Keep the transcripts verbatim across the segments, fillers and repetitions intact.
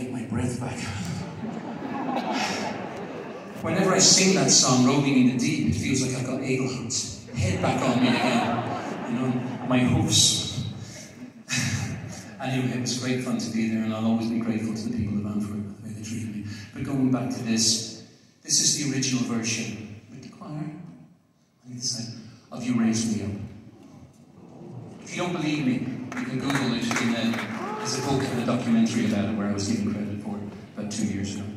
get my breath back. Whenever I sing that song, Rolling in the Deep, it feels like I've got Eagle's head back on me again. You know, my hoofs. Anyway, it was great fun to be there, and I'll always be grateful to the people of Antwerp for the way they treated me. But going back to this, this is the original version with the choir on either side of You Raise Me Up. If you don't believe me, you can Google it. In a, there's a book and a documentary about it where I was given credit for it about two years ago.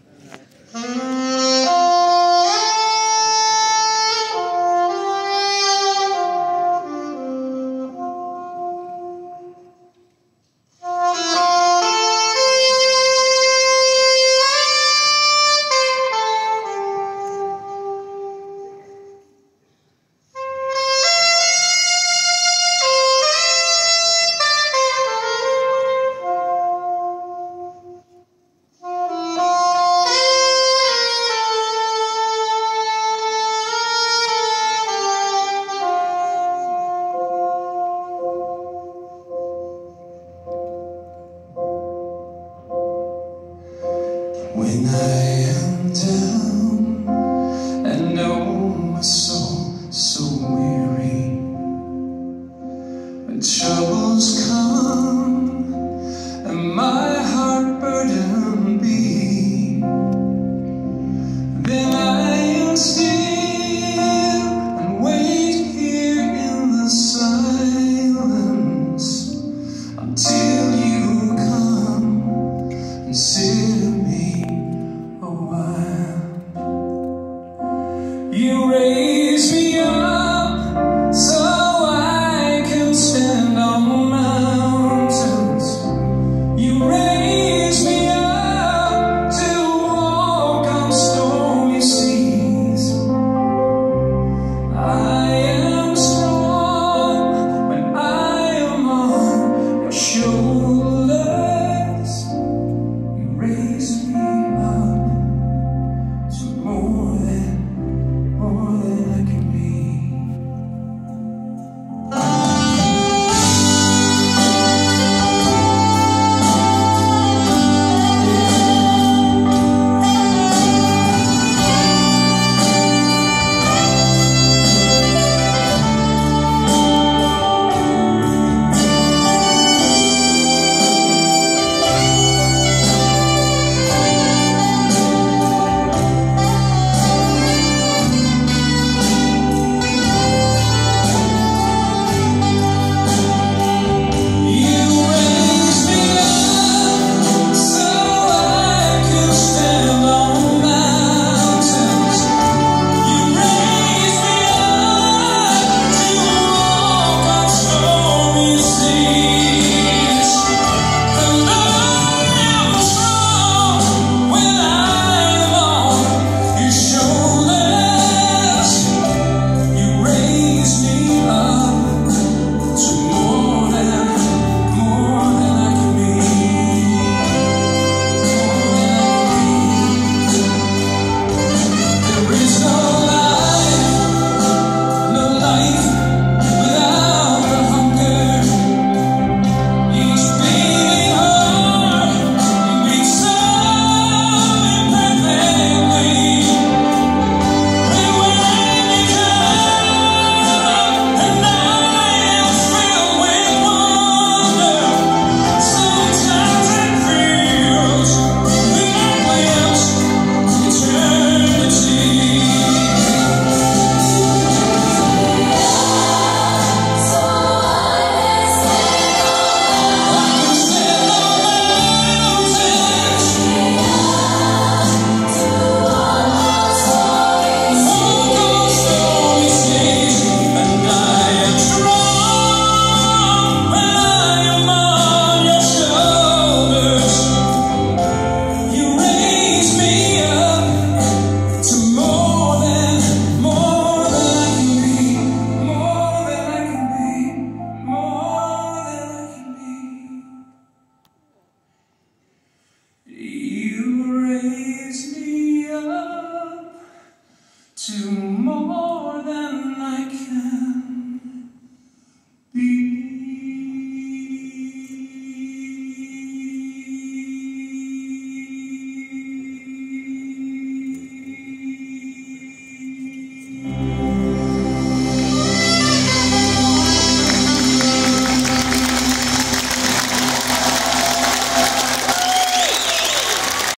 When I am down and oh my soul so weary, when troubles come and my heart burdens,